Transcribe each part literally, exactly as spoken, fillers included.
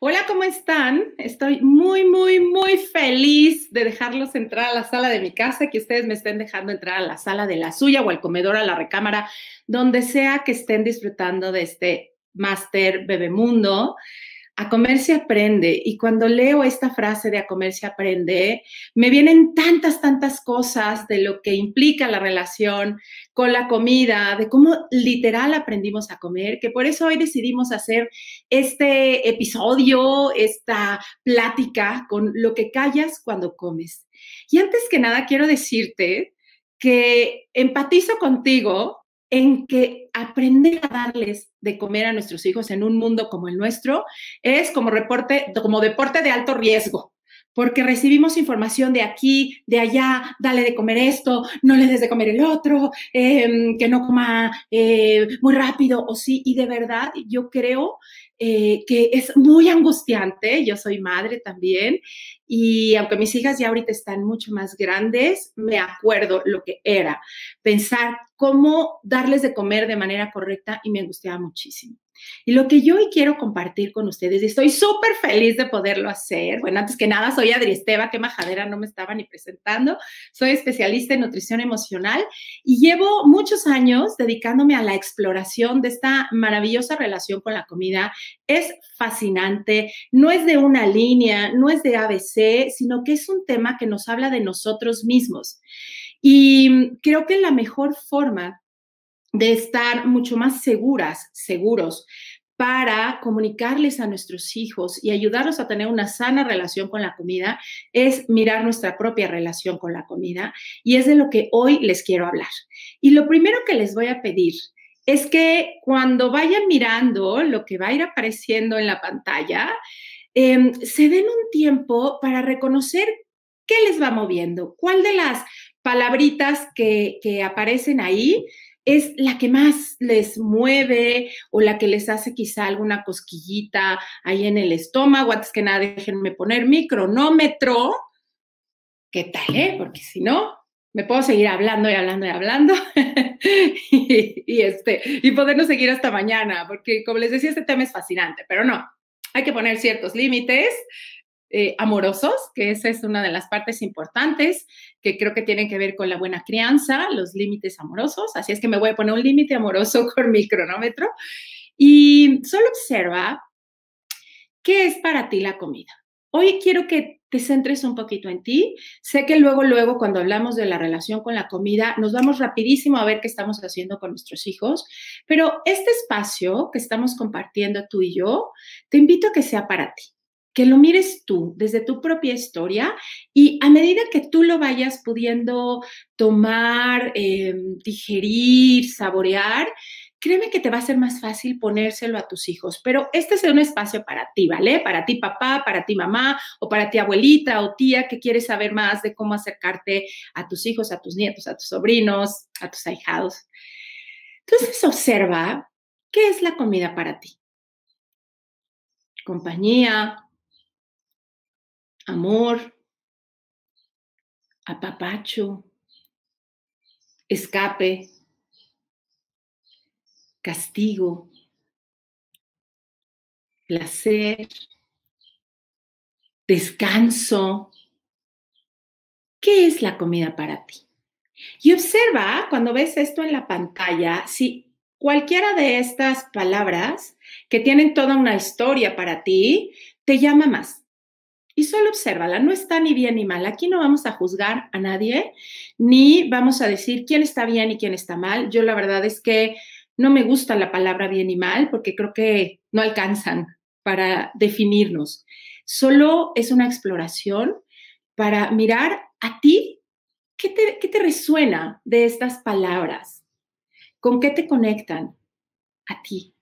Hola, ¿cómo están? Estoy muy, muy, muy feliz de dejarlos entrar a la sala de mi casa, que ustedes me estén dejando entrar a la sala de la suya o al comedor, a la recámara, donde sea que estén disfrutando de este máster Bebemundo. A comer se aprende, y cuando leo esta frase de a comer se aprende, me vienen tantas, tantas cosas de lo que implica la relación con la comida, de cómo literal aprendimos a comer, que por eso hoy decidimos hacer este episodio, esta plática con lo que callas cuando comes. Y antes que nada quiero decirte que empatizo contigo en que aprender a darles de comer a nuestros hijos en un mundo como el nuestro es como, reporte, como deporte de alto riesgo, porque recibimos información de aquí, de allá, dale de comer esto, no le des de comer el otro, eh, que no coma eh, muy rápido o sí, y de verdad yo creo eh, que es muy angustiante. Yo soy madre también, y aunque mis hijas ya ahorita están mucho más grandes, me acuerdo lo que era pensar cómo darles de comer de manera correcta, y me angustiaba muchísimo. Y lo que yo hoy quiero compartir con ustedes, y estoy súper feliz de poderlo hacer. Bueno, antes que nada, soy Adri Esteva, qué majadera, no me estaba ni presentando. Soy especialista en nutrición emocional y llevo muchos años dedicándome a la exploración de esta maravillosa relación con la comida. Es fascinante, no es de una línea, no es de A B C, sino que es un tema que nos habla de nosotros mismos. Y creo que la mejor forma de estar mucho más seguras, seguros, para comunicarles a nuestros hijos y ayudarlos a tener una sana relación con la comida, es mirar nuestra propia relación con la comida, y es de lo que hoy les quiero hablar. Y lo primero que les voy a pedir es que cuando vayan mirando lo que va a ir apareciendo en la pantalla, eh, se den un tiempo para reconocer qué les va moviendo, cuál de las palabritas que, que aparecen ahí es la que más les mueve o la que les hace quizá alguna cosquillita ahí en el estómago. Antes que nada, déjenme poner mi cronómetro. ¿Qué tal, eh? Porque si no, me puedo seguir hablando y hablando y hablando y, y, este, y podernos seguir hasta mañana, porque como les decía, este tema es fascinante, pero no, hay que poner ciertos límites eh, amorosos, que esa es una de las partes importantes, que creo que tienen que ver con la buena crianza, los límites amorosos. Así es que me voy a poner un límite amoroso con mi cronómetro, y solo observa qué es para ti la comida. Hoy quiero que te centres un poquito en ti. Sé que luego, luego, cuando hablamos de la relación con la comida, nos vamos rapidísimo a ver qué estamos haciendo con nuestros hijos, pero este espacio que estamos compartiendo tú y yo, te invito a que sea para ti, que lo mires tú desde tu propia historia, y a medida que tú lo vayas pudiendo tomar, eh, digerir, saborear, créeme que te va a ser más fácil ponérselo a tus hijos. Pero este es un espacio para ti, ¿vale? Para ti papá, para ti mamá, o para ti abuelita o tía que quieres saber más de cómo acercarte a tus hijos, a tus nietos, a tus sobrinos, a tus ahijados. Entonces observa qué es la comida para ti. Compañía, amor, apapacho, escape, castigo, placer, descanso. ¿Qué es la comida para ti? Y observa cuando ves esto en la pantalla, si cualquiera de estas palabras que tienen toda una historia para ti te llama más. Y solo obsérvala, no está ni bien ni mal. Aquí no vamos a juzgar a nadie, ni vamos a decir quién está bien y quién está mal. Yo la verdad es que no me gusta la palabra bien y mal, porque creo que no alcanzan para definirnos. Solo es una exploración para mirar a ti. ¿Qué te, qué te resuena de estas palabras? ¿Con qué te conectan a ti?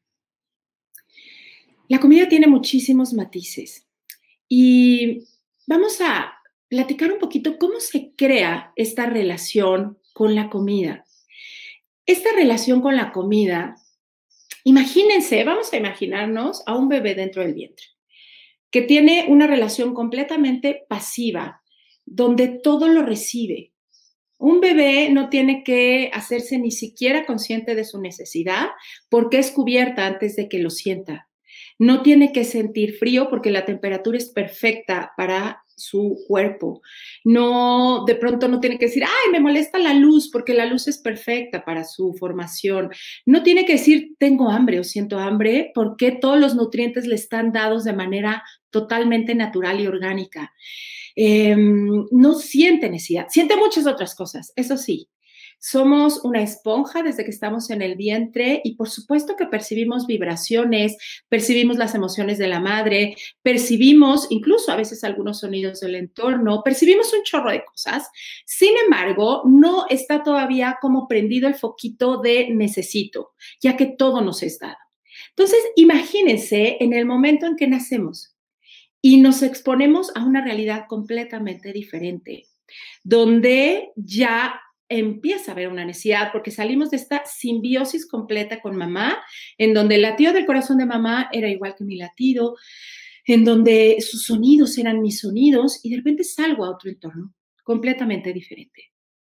La comida tiene muchísimos matices, y vamos a platicar un poquito cómo se crea esta relación con la comida. Esta relación con la comida, imagínense, vamos a imaginarnos a un bebé dentro del vientre, que tiene una relación completamente pasiva, donde todo lo recibe. Un bebé no tiene que hacerse ni siquiera consciente de su necesidad, porque es cubierta antes de que lo sienta. No tiene que sentir frío porque la temperatura es perfecta para su cuerpo. No, de pronto no tiene que decir, ay, me molesta la luz porque la luz es perfecta para su formación. No tiene que decir, tengo hambre o siento hambre porque todos los nutrientes le están dados de manera totalmente natural y orgánica. Eh, no siente necesidad, siente muchas otras cosas, eso sí. Somos una esponja desde que estamos en el vientre y por supuesto que percibimos vibraciones, percibimos las emociones de la madre, percibimos incluso a veces algunos sonidos del entorno, percibimos un chorro de cosas. Sin embargo, no está todavía como prendido el foquito de necesito, ya que todo nos es dado. Entonces, imagínense en el momento en que nacemos y nos exponemos a una realidad completamente diferente, donde ya empieza a haber una necesidad porque salimos de esta simbiosis completa con mamá, en donde el latido del corazón de mamá era igual que mi latido, en donde sus sonidos eran mis sonidos y de repente salgo a otro entorno completamente diferente.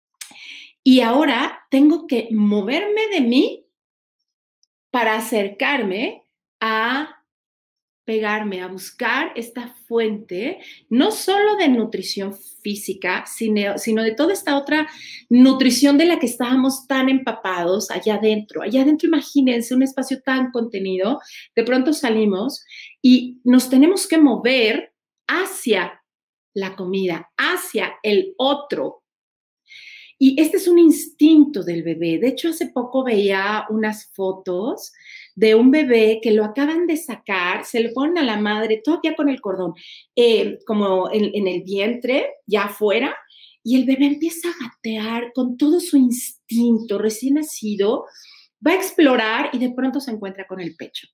Y ahora tengo que moverme de mí para acercarme a pegarme, a buscar esta fuente, no solo de nutrición física, sino, sino de toda esta otra nutrición de la que estábamos tan empapados allá adentro. Allá adentro, imagínense un espacio tan contenido, de pronto salimos y nos tenemos que mover hacia la comida, hacia el otro. Y este es un instinto del bebé. De hecho, hace poco veía unas fotos de un bebé que lo acaban de sacar, se lo ponen a la madre todavía con el cordón, eh, como en, en el vientre, ya afuera, y el bebé empieza a gatear con todo su instinto recién nacido, va a explorar y de pronto se encuentra con el pecho.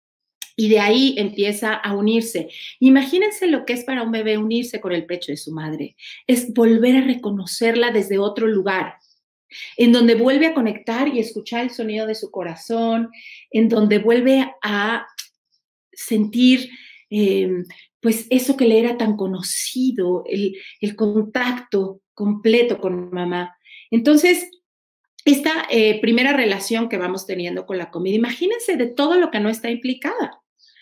Y de ahí empieza a unirse. Imagínense lo que es para un bebé unirse con el pecho de su madre. Es volver a reconocerla desde otro lugar, en donde vuelve a conectar y escuchar el sonido de su corazón, en donde vuelve a sentir eh, pues eso que le era tan conocido, el, el contacto completo con mamá. Entonces, esta eh, primera relación que vamos teniendo con la comida, imagínense de todo lo que no está implicada.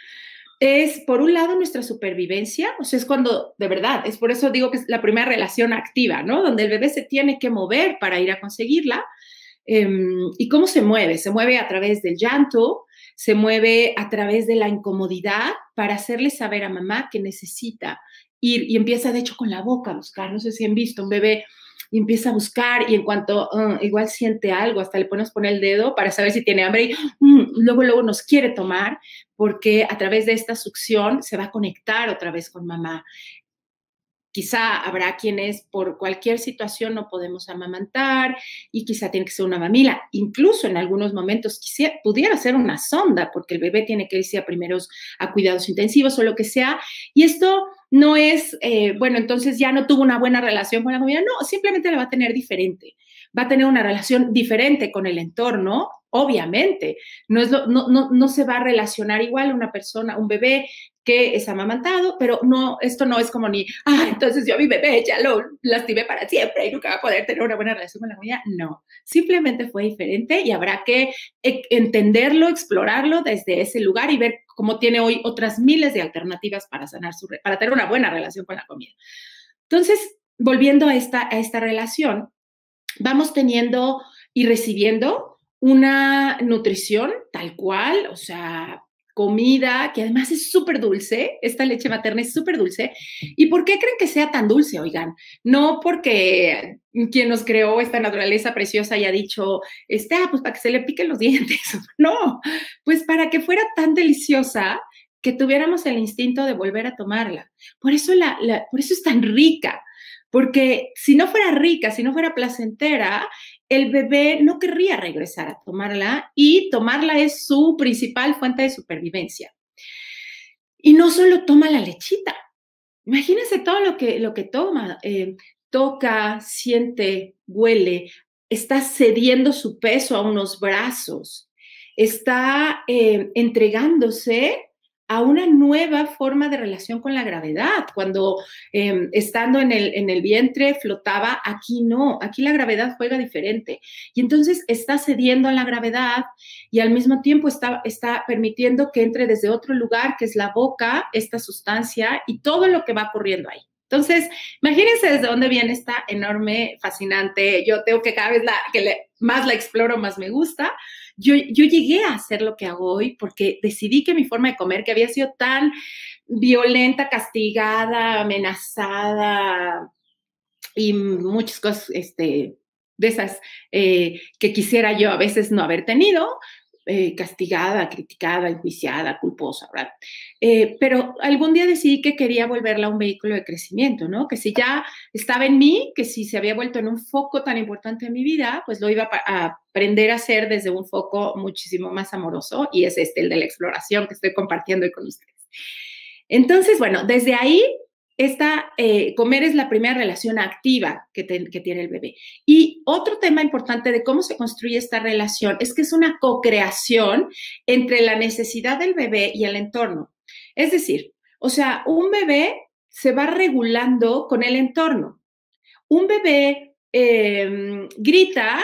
Es, por un lado, nuestra supervivencia, o sea, es cuando, de verdad, es por eso digo que es la primera relación activa, ¿no? Donde el bebé se tiene que mover para ir a conseguirla. Eh, ¿Y cómo se mueve? Se mueve a través del llanto, se mueve a través de la incomodidad para hacerle saber a mamá que necesita ir y empieza, de hecho, con la boca a buscar. No sé si han visto un bebé y empieza a buscar y en cuanto uh, igual siente algo, hasta le podemos poner el dedo para saber si tiene hambre y uh, luego, luego nos quiere tomar porque a través de esta succión se va a conectar otra vez con mamá. Quizá habrá quienes por cualquier situación no podemos amamantar y quizá tiene que ser una mamila. Incluso en algunos momentos quisiera, pudiera ser una sonda porque el bebé tiene que irse a primeros a cuidados intensivos o lo que sea. Y esto no es, eh, bueno, entonces ya no tuvo una buena relación con la comida. No, simplemente la va a tener diferente. Va a tener una relación diferente con el entorno, obviamente. No, es lo, no, no, no se va a relacionar igual una persona, un bebé que es amamantado, pero no, esto no es como ni, ah, entonces yo a mi bebé ya lo lastimé para siempre y nunca va a poder tener una buena relación con la comida. No, simplemente fue diferente y habrá que entenderlo, explorarlo desde ese lugar y ver cómo tiene hoy otras miles de alternativas para sanar su, para tener una buena relación con la comida. Entonces, volviendo a esta, a esta relación, vamos teniendo y recibiendo una nutrición tal cual, o sea, comida que además es súper dulce, esta leche materna es súper dulce. ¿Y por qué creen que sea tan dulce? Oigan, no porque quien nos creó esta naturaleza preciosa haya dicho, este, ah, pues para que se le piquen los dientes. No, pues para que fuera tan deliciosa que tuviéramos el instinto de volver a tomarla. Por eso, la, la, por eso es tan rica. Porque si no fuera rica, si no fuera placentera, el bebé no querría regresar a tomarla y tomarla es su principal fuente de supervivencia. Y no solo toma la lechita, imagínense todo lo que, lo que toma, eh, toca, siente, huele, está cediendo su peso a unos brazos, está eh, entregándose a una nueva forma de relación con la gravedad. Cuando eh, estando en el, en el vientre flotaba, aquí no, aquí la gravedad juega diferente. Y entonces está cediendo a la gravedad y al mismo tiempo está, está permitiendo que entre desde otro lugar, que es la boca, esta sustancia y todo lo que va ocurriendo ahí. Entonces, imagínense desde dónde viene esta enorme, fascinante, yo tengo que cada vez la, que le, más la exploro, más me gusta. Yo, yo llegué a hacer lo que hago hoy porque decidí que mi forma de comer, que había sido tan violenta, castigada, amenazada y muchas cosas este, de esas eh, que quisiera yo a veces no haber tenido, Eh, castigada, criticada, enjuiciada, culposa, ¿verdad? Eh, pero algún día decidí que quería volverla un vehículo de crecimiento, ¿no? Que si ya estaba en mí, que si se había vuelto en un foco tan importante en mi vida, pues lo iba a, a aprender a hacer desde un foco muchísimo más amoroso, y es este, el de la exploración que estoy compartiendo hoy con ustedes. Entonces, bueno, desde ahí esta, eh, comer es la primera relación activa que, te, que tiene el bebé. Y otro tema importante de cómo se construye esta relación es que es una co-creación entre la necesidad del bebé y el entorno. Es decir, o sea, un bebé se va regulando con el entorno. Un bebé eh, grita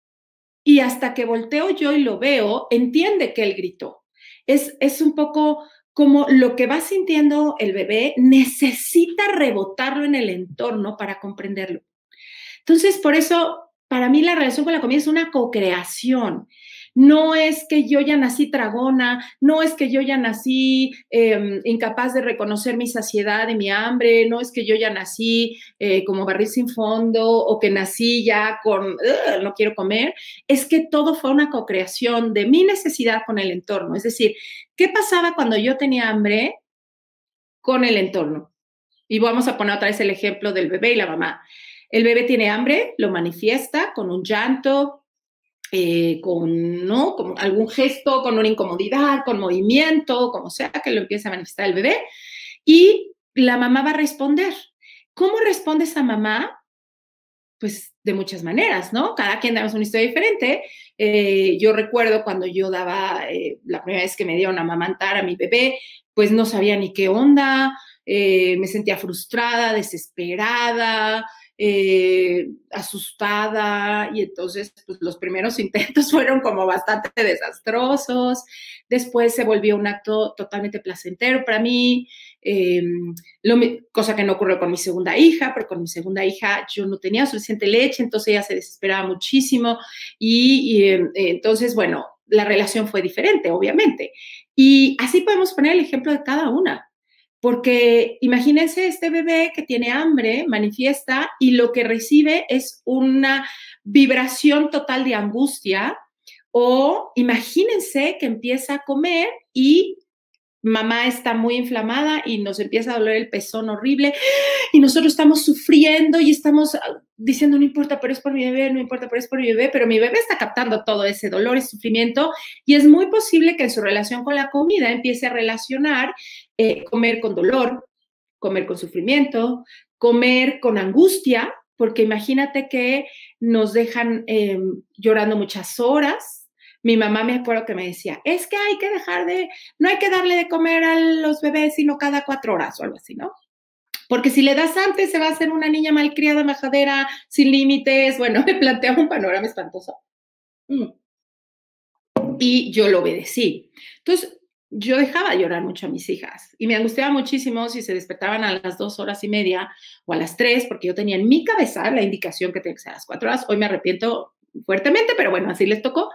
y hasta que volteo yo y lo veo, entiende que él gritó. Es, es un poco como lo que va sintiendo el bebé necesita rebotarlo en el entorno para comprenderlo. Entonces, por eso, para mí la relación con la comida es una co-creación. No es que yo ya nací tragona, no es que yo ya nací eh, incapaz de reconocer mi saciedad y mi hambre, no es que yo ya nací eh, como barril sin fondo o que nací ya con, no quiero comer, es que todo fue una co-creación de mi necesidad con el entorno. Es decir, ¿qué pasaba cuando yo tenía hambre con el entorno? Y vamos a poner otra vez el ejemplo del bebé y la mamá. El bebé tiene hambre, lo manifiesta con un llanto, eh, con, ¿no? con algún gesto, con una incomodidad, con movimiento, como sea que lo empiece a manifestar el bebé, y la mamá va a responder. ¿Cómo responde esa mamá? Pues de muchas maneras, ¿no? Cada quien damos una historia diferente. Eh, yo recuerdo cuando yo daba, eh, la primera vez que me dieron a amamantar a mi bebé, pues no sabía ni qué onda, eh, me sentía frustrada, desesperada, eh, asustada, y entonces pues, los primeros intentos fueron como bastante desastrosos. Después se volvió un acto totalmente placentero para mí, eh, lo, cosa que no ocurrió con mi segunda hija, pero con mi segunda hija yo no tenía suficiente leche, entonces ella se desesperaba muchísimo y, y eh, entonces, bueno, la relación fue diferente, obviamente. Y así podemos poner el ejemplo de cada una. Porque imagínense este bebé que tiene hambre, manifiesta, y lo que recibe es una vibración total de angustia. O imagínense que empieza a comer y mamá está muy inflamada y nos empieza a doler el pezón horrible y nosotros estamos sufriendo y estamos diciendo, no importa, pero es por mi bebé, no importa, pero es por mi bebé, pero mi bebé está captando todo ese dolor y sufrimiento, y es muy posible que en su relación con la comida empiece a relacionar eh, comer con dolor, comer con sufrimiento, comer con angustia, porque imagínate que nos dejan eh, llorando muchas horas. Mi mamá me acuerdo que me decía, es que hay que dejar de, no hay que darle de comer a los bebés sino cada cuatro horas o algo así, ¿no? Porque si le das antes se va a hacer una niña malcriada, majadera, sin límites. Bueno, me planteaba un panorama espantoso. Mm. Y yo lo obedecí. Entonces, yo dejaba llorar mucho a mis hijas y me angustiaba muchísimo si se despertaban a las dos horas y media o a las tres, porque yo tenía en mi cabeza la indicación que tenía que ser a las cuatro horas. Hoy me arrepiento fuertemente, pero bueno, así les tocó.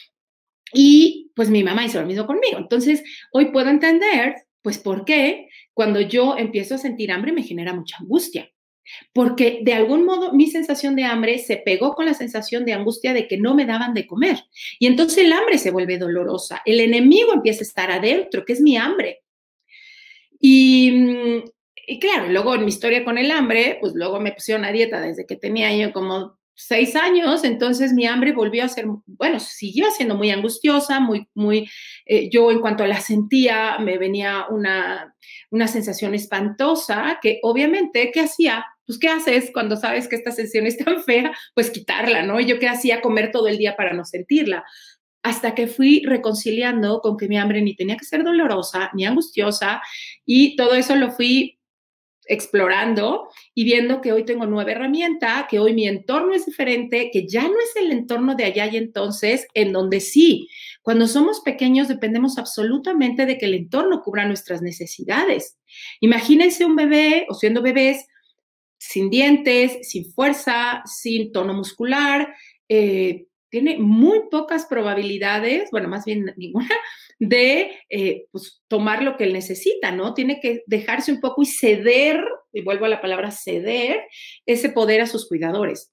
Y pues mi mamá hizo lo mismo conmigo. Entonces, hoy puedo entender, pues, por qué cuando yo empiezo a sentir hambre me genera mucha angustia. Porque de algún modo mi sensación de hambre se pegó con la sensación de angustia de que no me daban de comer. Y entonces el hambre se vuelve dolorosa. El enemigo empieza a estar adentro, que es mi hambre. Y, y claro, luego en mi historia con el hambre, pues luego me pusieron a dieta desde que tenía yo como seis años, entonces mi hambre volvió a ser, bueno, siguió siendo muy angustiosa, muy, muy, eh, yo en cuanto la sentía me venía una, una sensación espantosa que obviamente, ¿qué hacía? Pues, ¿qué haces cuando sabes que esta sensación es tan fea? Pues quitarla, ¿no? Y yo, ¿qué hacía? Comer todo el día para no sentirla. hasta que fui reconciliando con que mi hambre ni tenía que ser dolorosa, ni angustiosa, y todo eso lo fui explorando y viendo que hoy tengo nueva herramienta, que hoy mi entorno es diferente, que ya no es el entorno de allá y entonces, en donde sí, cuando somos pequeños dependemos absolutamente de que el entorno cubra nuestras necesidades. Imagínense un bebé o siendo bebés sin dientes, sin fuerza, sin tono muscular, eh, tiene muy pocas probabilidades, bueno, más bien ninguna, de eh, pues, tomar lo que él necesita, ¿no? Tiene que dejarse un poco y ceder, y vuelvo a la palabra ceder, ese poder a sus cuidadores.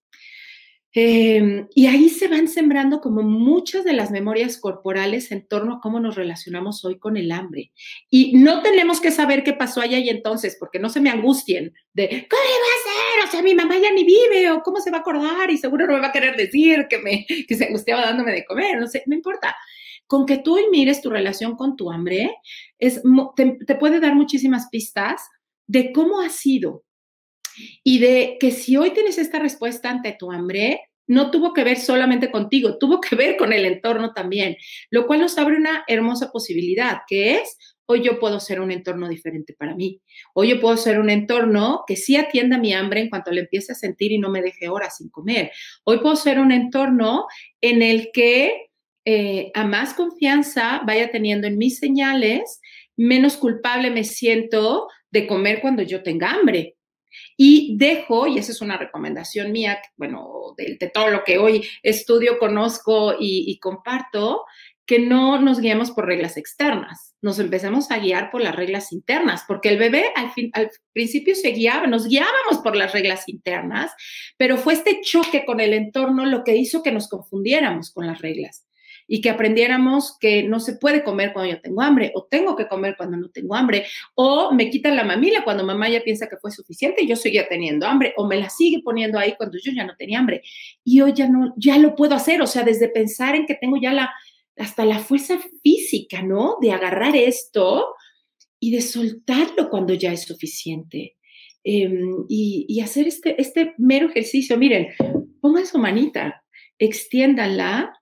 Eh, y ahí se van sembrando como muchas de las memorias corporales en torno a cómo nos relacionamos hoy con el hambre. Y no tenemos que saber qué pasó allá y entonces, porque no se me angustien de, ¿qué va a hacer? O sea, mi mamá ya ni vive, o cómo se va a acordar, y seguro no me va a querer decir que, me, que se angustiaba dándome de comer, no sé, no importa. Con que tú hoy mires tu relación con tu hambre, es, te, te puede dar muchísimas pistas de cómo ha sido. Y de que si hoy tienes esta respuesta ante tu hambre, no tuvo que ver solamente contigo, tuvo que ver con el entorno también, lo cual nos abre una hermosa posibilidad, que es, hoy yo puedo ser un entorno diferente para mí. Hoy yo puedo ser un entorno que sí atienda mi hambre en cuanto le empiece a sentir y no me deje horas sin comer. Hoy puedo ser un entorno en el que eh, a más confianza vaya teniendo en mis señales, menos culpable me siento de comer cuando yo tenga hambre. Y dejo, y esa es una recomendación mía, bueno, de, de todo lo que hoy estudio, conozco y, y comparto, que no nos guiemos por reglas externas, nos empezamos a guiar por las reglas internas, porque el bebé al, fin, al principio se guiaba, nos guiábamos por las reglas internas, pero fue este choque con el entorno lo que hizo que nos confundiéramos con las reglas y que aprendiéramos que no se puede comer cuando yo tengo hambre, o tengo que comer cuando no tengo hambre, o me quitan la mamila cuando mamá ya piensa que fue suficiente y yo seguía teniendo hambre, o me la sigue poniendo ahí cuando yo ya no tenía hambre. Y hoy ya no, ya lo puedo hacer, o sea, desde pensar en que tengo ya la, hasta la fuerza física, ¿no? De agarrar esto y de soltarlo cuando ya es suficiente. Eh, y, y hacer este, este mero ejercicio. Miren, pongan su manita, extiéndanla,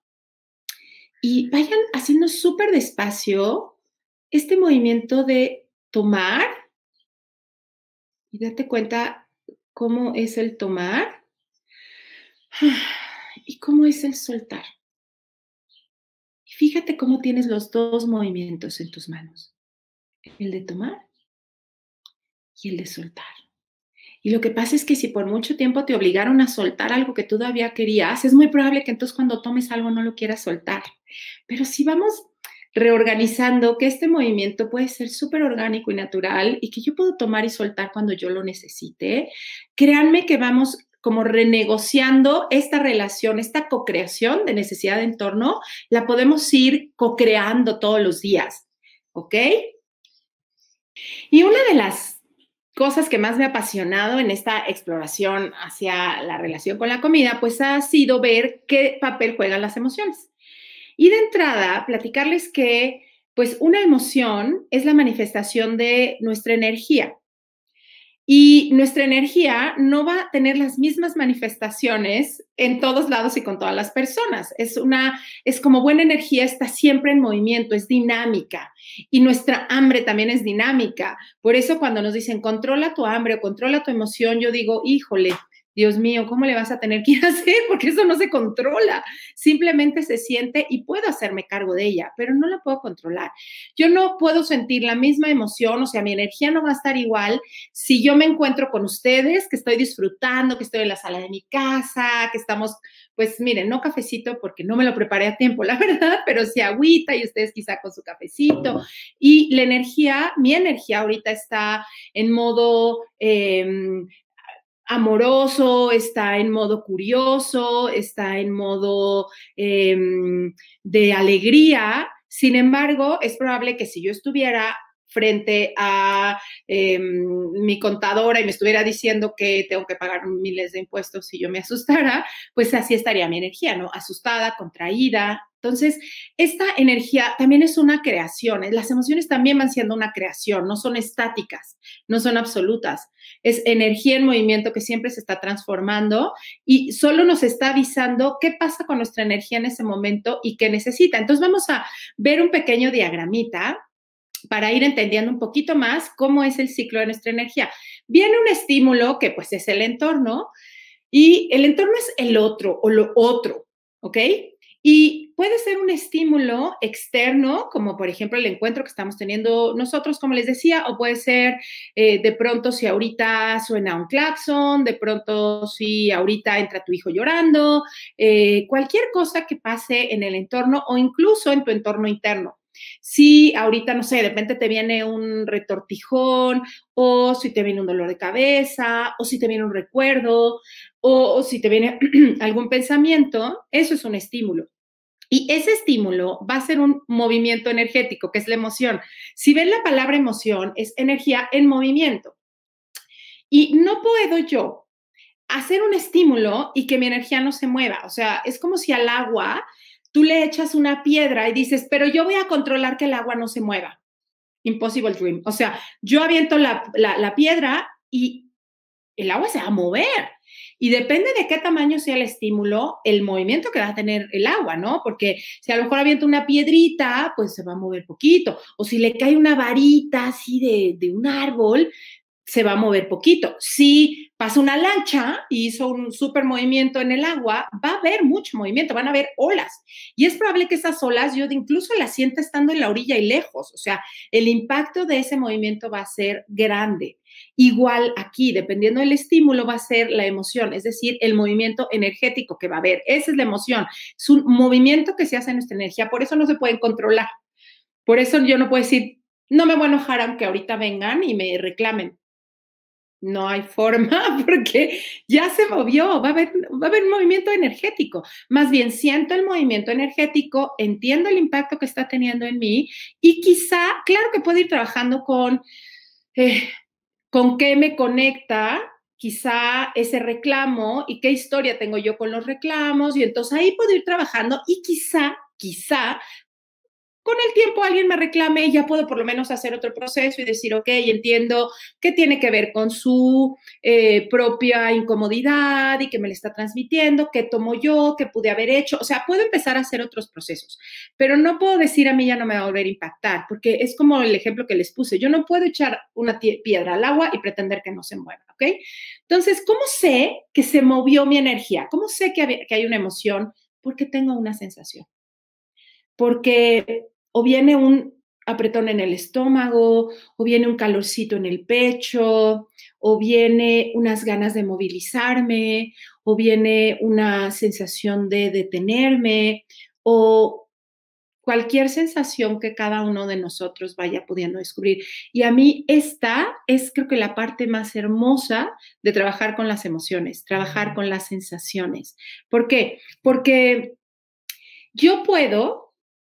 y vayan haciendo súper despacio este movimiento de tomar y date cuenta cómo es el tomar y cómo es el soltar. Y fíjate cómo tienes los dos movimientos en tus manos, el de tomar y el de soltar. Y lo que pasa es que si por mucho tiempo te obligaron a soltar algo que todavía querías, es muy probable que entonces cuando tomes algo no lo quieras soltar. Pero si vamos reorganizando que este movimiento puede ser súper orgánico y natural y que yo puedo tomar y soltar cuando yo lo necesite, créanme que vamos como renegociando esta relación, esta co-creación de necesidad de entorno, la podemos ir co-creando todos los días, ¿ok? Y una de las cosas que más me ha apasionado en esta exploración hacia la relación con la comida, pues ha sido ver qué papel juegan las emociones. Y de entrada, platicarles que, pues, una emoción es la manifestación de nuestra energía. Y nuestra energía no va a tener las mismas manifestaciones en todos lados y con todas las personas. Es una, es como buena energía, está siempre en movimiento, es dinámica. Y nuestra hambre también es dinámica. Por eso cuando nos dicen controla tu hambre o controla tu emoción, yo digo, híjole, Dios mío, ¿cómo le vas a tener que ir a hacer? Porque eso no se controla. Simplemente se siente y puedo hacerme cargo de ella, pero no la puedo controlar. Yo no puedo sentir la misma emoción, o sea, mi energía no va a estar igual si yo me encuentro con ustedes, que estoy disfrutando, que estoy en la sala de mi casa, que estamos, pues miren, no cafecito porque no me lo preparé a tiempo, la verdad, pero sí agüita y ustedes quizá con su cafecito. Y la energía, mi energía ahorita está en modo... Eh, amoroso, está en modo curioso, está en modo eh, de alegría. Sin embargo, es probable que si yo estuviera frente a eh, mi contadora y me estuviera diciendo que tengo que pagar miles de impuestos si yo me asustara, pues así estaría mi energía, ¿no? Asustada, contraída, Entonces, esta energía también es una creación. Las emociones también van siendo una creación, no son estáticas, no son absolutas. Es energía en movimiento que siempre se está transformando y solo nos está avisando qué pasa con nuestra energía en ese momento y qué necesita. Entonces, vamos a ver un pequeño diagramita para ir entendiendo un poquito más cómo es el ciclo de nuestra energía. Viene un estímulo que pues es el entorno y el entorno es el otro o lo otro, ¿ok? Y puede ser un estímulo externo, como por ejemplo el encuentro que estamos teniendo nosotros, como les decía, o puede ser eh, de pronto si ahorita suena un claxon, de pronto si ahorita entra tu hijo llorando, eh, cualquier cosa que pase en el entorno o incluso en tu entorno interno. Si ahorita, no sé, de repente te viene un retortijón, o si te viene un dolor de cabeza, o si te viene un recuerdo, o, o si te viene algún pensamiento, eso es un estímulo. Y ese estímulo va a ser un movimiento energético, que es la emoción. Si ven la palabra emoción, es energía en movimiento. Y no puedo yo hacer un estímulo y que mi energía no se mueva. O sea, es como si al agua tú le echas una piedra y dices, pero yo voy a controlar que el agua no se mueva. Impossible dream. O sea, yo aviento la, la, la piedra y el agua se va a mover. Y depende de qué tamaño sea el estímulo, el movimiento que va a tener el agua, ¿no? Porque si a lo mejor avienta una piedrita, pues se va a mover poquito. O si le cae una varita así de, de un árbol, se va a mover poquito. Si pasa una lancha y hizo un súper movimiento en el agua, va a haber mucho movimiento, van a haber olas. Y es probable que esas olas yo incluso las sienta estando en la orilla y lejos. O sea, el impacto de ese movimiento va a ser grande. Igual aquí, dependiendo del estímulo, va a ser la emoción, es decir, el movimiento energético que va a haber. Esa es la emoción. Es un movimiento que se hace en nuestra energía. Por eso no se pueden controlar. Por eso yo no puedo decir, no me voy a enojar aunque ahorita vengan y me reclamen. No hay forma porque ya se movió, va a haber, va a haber un movimiento energético. Más bien siento el movimiento energético, entiendo el impacto que está teniendo en mí y quizá, claro que puedo ir trabajando con, eh, con qué me conecta, quizá ese reclamo y qué historia tengo yo con los reclamos y entonces ahí puedo ir trabajando y quizá, quizá con el tiempo alguien me reclame y ya puedo por lo menos hacer otro proceso y decir, ok, entiendo que tiene que ver con su eh, propia incomodidad y que me le está transmitiendo, qué tomo yo, qué pude haber hecho. O sea, puedo empezar a hacer otros procesos, pero no puedo decir a mí ya no me va a volver a impactar, porque es como el ejemplo que les puse. Yo no puedo echar una piedra al agua y pretender que no se mueva, ¿ok? Entonces, ¿cómo sé que se movió mi energía? ¿Cómo sé que hay, que hay una emoción? Porque tengo una sensación. Porque o viene un apretón en el estómago, o viene un calorcito en el pecho, o viene unas ganas de movilizarme, o viene una sensación de detenerme, o cualquier sensación que cada uno de nosotros vaya pudiendo descubrir. Y a mí esta es creo que la parte más hermosa de trabajar con las emociones, trabajar con las sensaciones. ¿Por qué? Porque yo puedo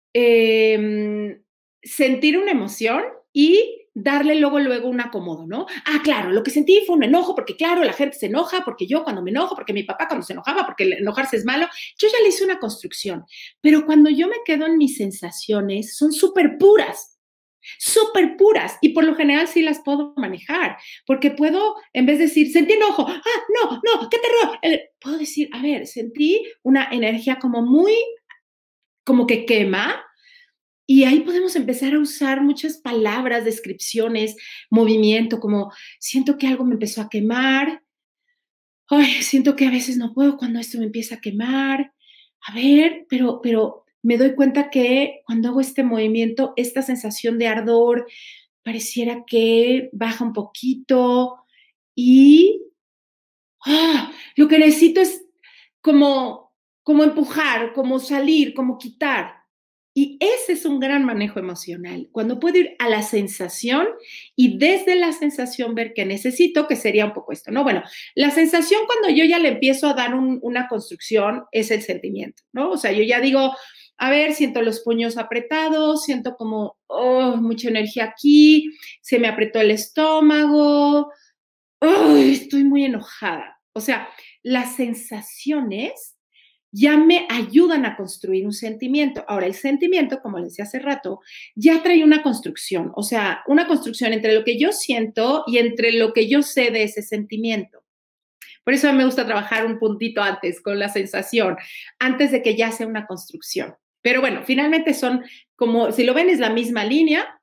eh, sentir una emoción y darle luego, luego un acomodo, ¿no? Ah, claro, lo que sentí fue un enojo, porque claro, la gente se enoja, porque yo cuando me enojo, porque mi papá cuando se enojaba, porque enojarse es malo, yo ya le hice una construcción. Pero cuando yo me quedo en mis sensaciones, son súper puras, súper puras, y por lo general sí las puedo manejar, porque puedo, en vez de decir, sentí enojo, ah, no, no, qué terror, eh, puedo decir, a ver, sentí una energía como muy, como que quema, y ahí podemos empezar a usar muchas palabras, descripciones, movimiento, como siento que algo me empezó a quemar. Ay, siento que a veces no puedo cuando esto me empieza a quemar. A ver, pero, pero me doy cuenta que cuando hago este movimiento, esta sensación de ardor pareciera que baja un poquito y ah, lo que necesito es como, como empujar, como salir, como quitar. Y ese es un gran manejo emocional, cuando puedo ir a la sensación y desde la sensación ver qué necesito, que sería un poco esto, ¿no? Bueno, la sensación cuando yo ya le empiezo a dar un, una construcción es el sentimiento, ¿no? O sea, yo ya digo, a ver, siento los puños apretados, siento como, oh, mucha energía aquí, se me apretó el estómago, oh, estoy muy enojada. O sea, las sensaciones ya me ayudan a construir un sentimiento. Ahora, el sentimiento, como les decía hace rato, ya trae una construcción, o sea, una construcción entre lo que yo siento y entre lo que yo sé de ese sentimiento. Por eso me gusta trabajar un puntito antes con la sensación, antes de que ya sea una construcción. Pero bueno, finalmente son como, si lo ven, es la misma línea.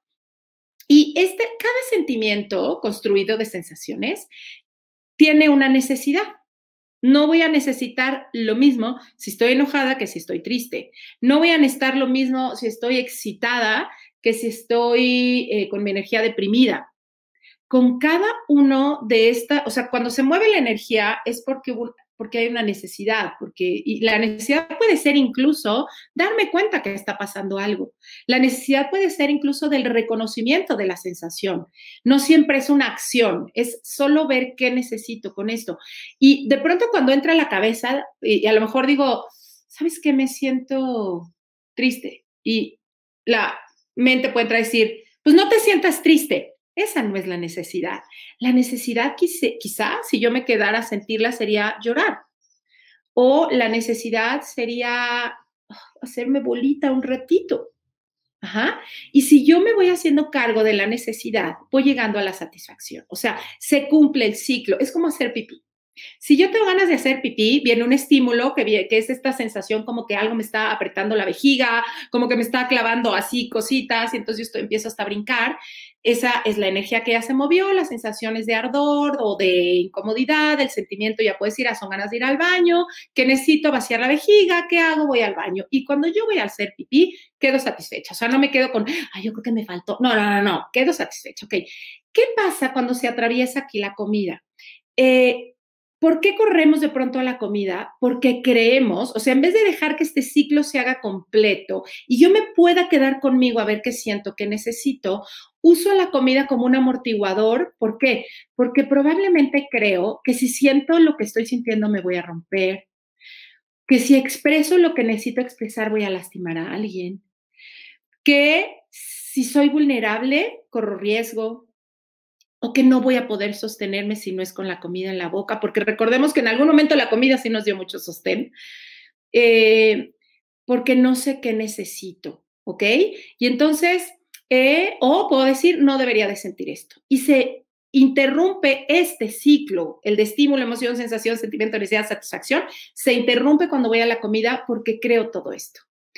Y este, cada sentimiento construido de sensaciones tiene una necesidad. No voy a necesitar lo mismo si estoy enojada que si estoy triste. No voy a necesitar lo mismo si estoy excitada que si estoy eh, con mi energía deprimida. Con cada uno de estas, o sea, cuando se mueve la energía es porque, porque hay una necesidad, porque y la necesidad puede ser incluso darme cuenta que está pasando algo. La necesidad puede ser incluso del reconocimiento de la sensación. No siempre es una acción, es solo ver qué necesito con esto. Y de pronto cuando entra a la cabeza, y a lo mejor digo, ¿sabes qué? Me siento triste. Y la mente puede entrar a decir, pues no te sientas triste. Esa no es la necesidad. La necesidad quizá, quizá, si yo me quedara a sentirla, sería llorar. O la necesidad sería oh, hacerme bolita un ratito. Ajá. Y si yo me voy haciendo cargo de la necesidad, voy llegando a la satisfacción. O sea, se cumple el ciclo. Es como hacer pipí. Si yo tengo ganas de hacer pipí, viene un estímulo que, que es esta sensación como que algo me está apretando la vejiga, como que me está clavando así cositas, y entonces yo estoy, empiezo hasta a brincar. Esa es la energía que ya se movió, las sensaciones de ardor o de incomodidad, el sentimiento ya puedes ir, a son ganas de ir al baño, que necesito vaciar la vejiga, ¿qué hago? Voy al baño. Y cuando yo voy a hacer pipí, quedo satisfecha. O sea, no me quedo con, ay, yo creo que me faltó. No, no, no, no, quedo satisfecha. Ok. ¿Qué pasa cuando se atraviesa aquí la comida? Eh, ¿Por qué corremos de pronto a la comida? Porque creemos, o sea, en vez de dejar que este ciclo se haga completo y yo me pueda quedar conmigo a ver qué siento, qué necesito, uso la comida como un amortiguador. ¿Por qué? Porque probablemente creo que si siento lo que estoy sintiendo me voy a romper, que si expreso lo que necesito expresar voy a lastimar a alguien, que si soy vulnerable corro riesgo, o que no voy a poder sostenerme si no es con la comida en la boca, porque recordemos que en algún momento la comida sí nos dio mucho sostén, eh, porque no sé qué necesito, ¿ok? Y entonces, eh, o puedo decir, no debería de sentir esto. Y se interrumpe este ciclo, el de estímulo, emoción, sensación, sentimiento, necesidad, satisfacción, se interrumpe cuando voy a la comida porque creo todo esto.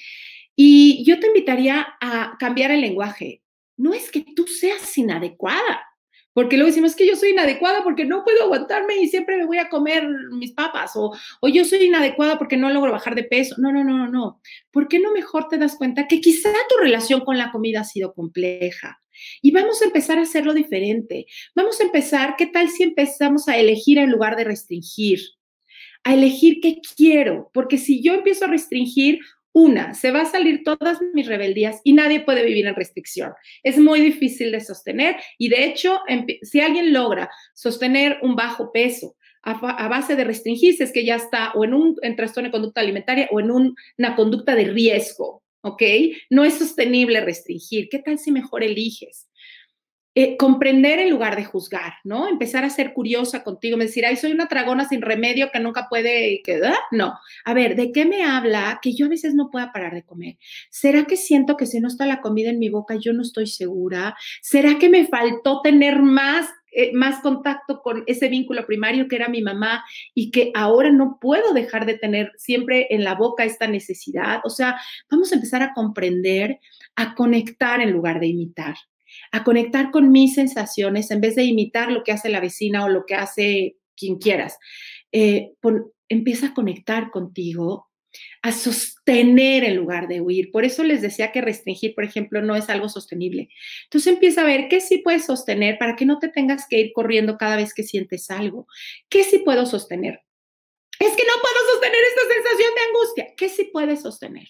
Y yo te invitaría a cambiar el lenguaje. No es que tú seas inadecuada, porque luego decimos que yo soy inadecuada porque no puedo aguantarme y siempre me voy a comer mis papas, o, o yo soy inadecuada porque no logro bajar de peso. No, no, no, no, no. ¿Por qué no mejor te das cuenta que quizá tu relación con la comida ha sido compleja? Y vamos a empezar a hacerlo diferente. Vamos a empezar, ¿qué tal si empezamos a elegir en lugar de restringir? A elegir qué quiero, porque si yo empiezo a restringir, una, se va a salir todas mis rebeldías y nadie puede vivir en restricción. Es muy difícil de sostener y de hecho, si alguien logra sostener un bajo peso a, a base de restringirse, es que ya está o en un en trastorno de conducta alimentaria o en un, una conducta de riesgo, ¿ok? No es sostenible restringir. ¿Qué tal si mejor eliges? Eh, comprender en lugar de juzgar, ¿no? Empezar a ser curiosa contigo, me decir, ay, soy una tragona sin remedio que nunca puede quedar. No, a ver, ¿de qué me habla que yo a veces no pueda parar de comer? ¿Será que siento que si no está la comida en mi boca yo no estoy segura? ¿Será que me faltó tener más, eh, más contacto con ese vínculo primario que era mi mamá y que ahora no puedo dejar de tener siempre en la boca esta necesidad? O sea, vamos a empezar a comprender, a conectar en lugar de imitar, a conectar con mis sensaciones en vez de imitar lo que hace la vecina o lo que hace quien quieras. Eh, pon, empieza a conectar contigo, a sostener en lugar de huir. Por eso les decía que restringir, por ejemplo, no es algo sostenible. Entonces empieza a ver qué sí puedes sostener para que no te tengas que ir corriendo cada vez que sientes algo. ¿Qué sí puedo sostener? Es que no puedo sostener esta sensación de angustia. ¿Qué sí puedes sostener?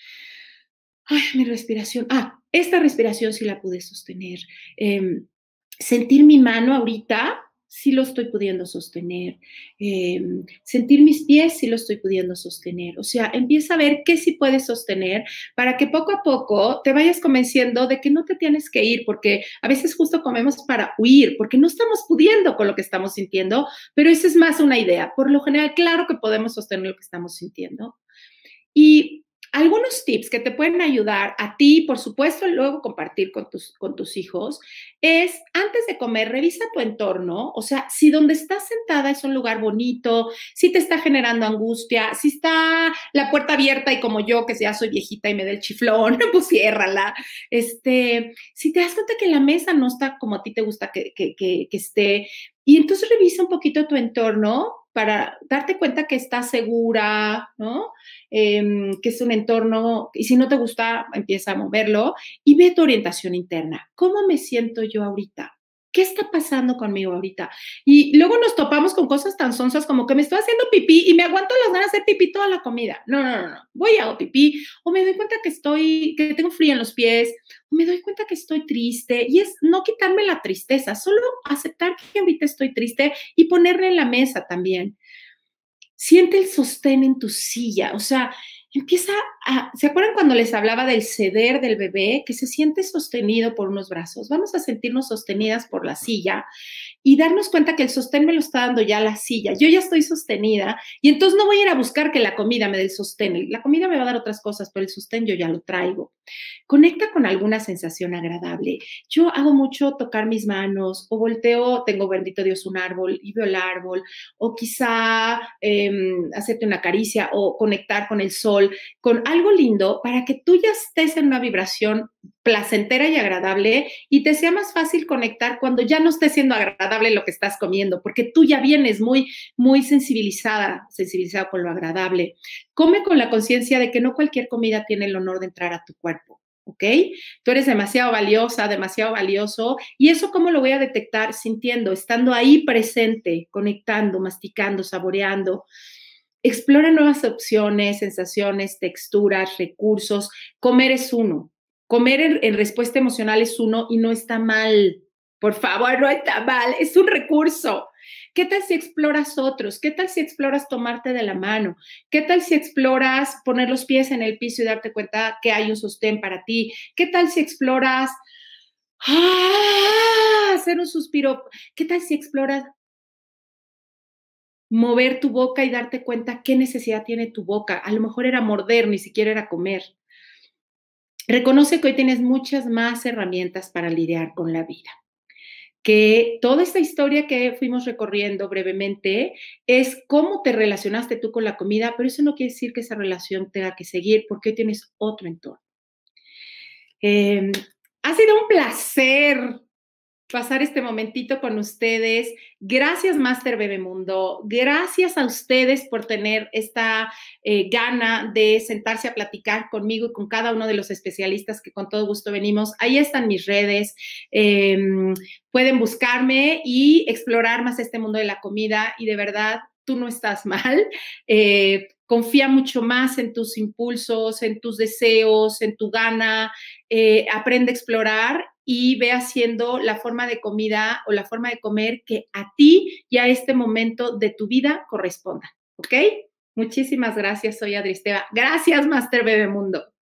Ay, mi respiración. Ah, esta respiración sí la pude sostener. Eh, sentir mi mano ahorita, sí lo estoy pudiendo sostener. Eh, sentir mis pies, sí lo estoy pudiendo sostener. O sea, empieza a ver qué sí puedes sostener para que poco a poco te vayas convenciendo de que no te tienes que ir, porque a veces justo comemos para huir, porque no estamos pudiendo con lo que estamos sintiendo, pero esa es más una idea. Por lo general, claro que podemos sostener lo que estamos sintiendo. Y algunos tips que te pueden ayudar a ti, por supuesto, luego compartir con tus, con tus hijos, es antes de comer, revisa tu entorno, o sea, si donde estás sentada es un lugar bonito, si te está generando angustia, si está la puerta abierta y como yo, que ya soy viejita y me da el chiflón, pues ciérrala. Este, si te das cuenta que la mesa no está como a ti te gusta que, que, que, que esté, y entonces revisa un poquito tu entorno para darte cuenta que estás segura, ¿no? Eh, que es un entorno, y si no te gusta, empieza a moverlo y ve tu orientación interna. ¿Cómo me siento yo ahorita? ¿Qué está pasando conmigo ahorita? Y luego nos topamos con cosas tan sonsas como que me estoy haciendo pipí y me aguanto las ganas de hacer pipí toda la comida. No, no, no, no. Voy y hago pipí, o me doy cuenta que estoy, que tengo frío en los pies, o me doy cuenta que estoy triste. Y es no quitarme la tristeza, solo aceptar que ahorita estoy triste y ponerle en la mesa también. Siente el sostén en tu silla, o sea, empieza a, ¿se acuerdan cuando les hablaba del ceder del bebé? Que se siente sostenido por unos brazos. Vamos a sentirnos sostenidas por la silla y darnos cuenta que el sostén me lo está dando ya la silla. Yo ya estoy sostenida y entonces no voy a ir a buscar que la comida me dé el sostén. La comida me va a dar otras cosas, pero el sostén yo ya lo traigo. Conecta con alguna sensación agradable. Yo hago mucho tocar mis manos o volteo, tengo bendito Dios un árbol y veo el árbol, o quizá eh, hacerte una caricia o conectar con el sol, con algo lindo para que tú ya estés en una vibración placentera y agradable y te sea más fácil conectar cuando ya no esté siendo agradable lo que estás comiendo, porque tú ya vienes muy, muy sensibilizada, sensibilizada con lo agradable. Come con la conciencia de que no cualquier comida tiene el honor de entrar a tu cuerpo. ¿Ok? Tú eres demasiado valiosa, demasiado valioso. ¿Y eso cómo lo voy a detectar? Sintiendo, estando ahí presente, conectando, masticando, saboreando. Explora nuevas opciones, sensaciones, texturas, recursos. Comer es uno. Comer en, en respuesta emocional es uno y no está mal. Por favor, no está mal. Es un recurso. ¿Qué tal si exploras otros? ¿Qué tal si exploras tomarte de la mano? ¿Qué tal si exploras poner los pies en el piso y darte cuenta que hay un sostén para ti? ¿Qué tal si exploras ¡ah! Hacer un suspiro? ¿Qué tal si exploras mover tu boca y darte cuenta qué necesidad tiene tu boca? A lo mejor era morder, ni siquiera era comer. Reconoce que hoy tienes muchas más herramientas para lidiar con la vida. Que toda esta historia que fuimos recorriendo brevemente es cómo te relacionaste tú con la comida, pero eso no quiere decir que esa relación tenga que seguir porque hoy tienes otro entorno. Eh, ha sido un placer pasar este momentito con ustedes. Gracias, Master Bebemundo. Gracias a ustedes por tener esta eh, gana de sentarse a platicar conmigo y con cada uno de los especialistas que con todo gusto venimos. Ahí están mis redes. Eh, pueden buscarme y explorar más este mundo de la comida y de verdad, tú no estás mal. Eh, confía mucho más en tus impulsos, en tus deseos, en tu gana. Eh, aprende a explorar y ve haciendo la forma de comida o la forma de comer que a ti y a este momento de tu vida corresponda, ¿ok? Muchísimas gracias, soy Adri Esteva. Gracias, Master Bebemundo.